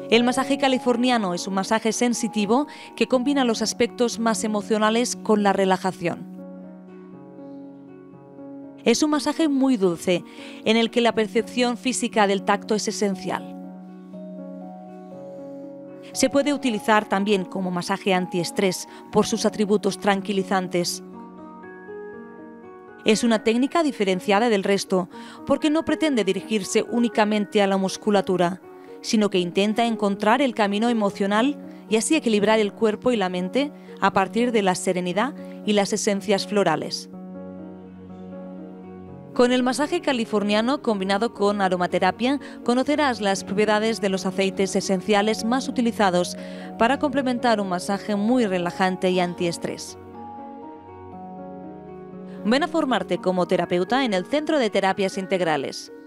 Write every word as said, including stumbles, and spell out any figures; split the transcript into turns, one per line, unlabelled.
El masaje californiano es un masaje sensitivo que combina los aspectos más emocionales con la relajación. Es un masaje muy dulce, en el que la percepción física del tacto es esencial. Se puede utilizar también como masaje antiestrés por sus atributos tranquilizantes. Es una técnica diferenciada del resto porque no pretende dirigirse únicamente a la musculatura, sino que intenta encontrar el camino emocional y así equilibrar el cuerpo y la mente a partir de la serenidad y las esencias florales. Con el masaje californiano combinado con aromaterapia, conocerás las propiedades de los aceites esenciales más utilizados para complementar un masaje muy relajante y antiestrés. Ven a formarte como terapeuta en el Centro de Terapias Integrales.